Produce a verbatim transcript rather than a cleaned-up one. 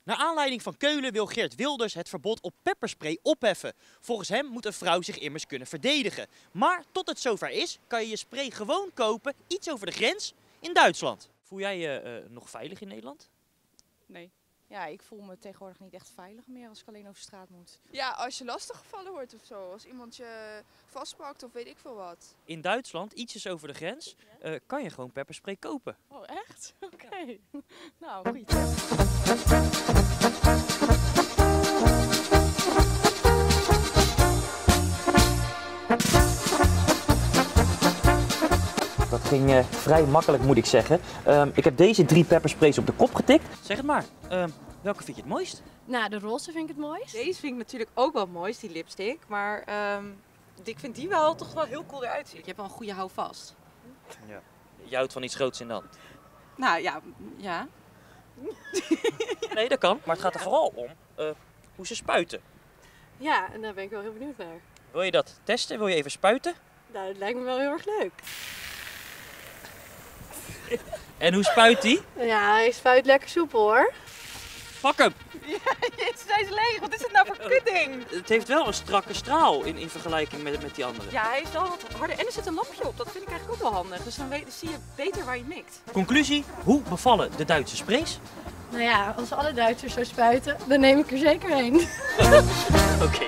Naar aanleiding van Keulen wil Geert Wilders het verbod op pepperspray opheffen. Volgens hem moet een vrouw zich immers kunnen verdedigen. Maar tot het zover is, kan je je spray gewoon kopen, iets over de grens, in Duitsland. Voel jij je uh, nog veilig in Nederland? Nee. Ja, ik voel me tegenwoordig niet echt veilig meer als ik alleen over straat moet. Ja, als je lastiggevallen wordt of zo. Als iemand je vastpakt of weet ik veel wat. In Duitsland, ietsjes over de grens, uh, kan je gewoon pepperspray kopen. Oh, echt? Oké. Okay. Nou, goed. Dat ging uh, vrij makkelijk, moet ik zeggen. Uh, ik heb deze drie peppersprays op de kop getikt. Zeg het maar, uh, welke vind je het mooist? Nou, de roze vind ik het mooist. Deze vind ik natuurlijk ook wel het mooist, die lipstick. Maar um, ik vind die wel toch wel heel cool eruit zien. Je hebt wel een goede houvast. Ja. Je houdt van iets groots in dan? Nou ja, ja. Nee, dat kan. Maar het gaat er vooral om uh, hoe ze spuiten. Ja, en daar ben ik wel heel benieuwd naar. Wil je dat testen? Wil je even spuiten? Nou, dat lijkt me wel heel erg leuk. En hoe spuit die? Ja, hij spuit lekker soepel hoor. Pak hem! Ja, jezus, hij is leeg. Wat is het nou voor kudding? Het heeft wel een strakke straal in, in vergelijking met, met die andere. Ja, hij is wel wat harder. En er zit een lampje op. Dat vind ik eigenlijk ook wel handig. Dus dan, weet, dan zie je beter waar je mikt. Conclusie, hoe bevallen de Duitse sprays? Nou ja, als alle Duitsers zo spuiten, dan neem ik er zeker heen. Oké. Okay.